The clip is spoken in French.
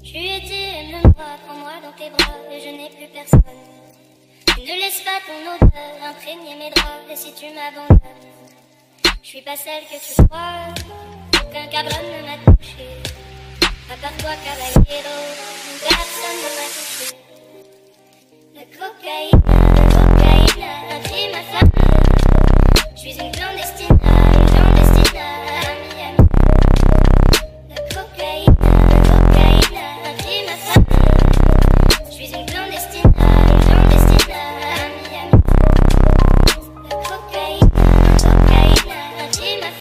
Tu étais, aime-moi, prends-moi dans tes bras, et je n'ai plus personne. Tu ne laisses pas ton odeur imprégner mes draps, et si tu m'abandonnes, je suis pas celle que tu crois, aucun cabron ne m'a touché. À part toi, caballero, personne ne m'a touché. La cocaïne a pris ma femme.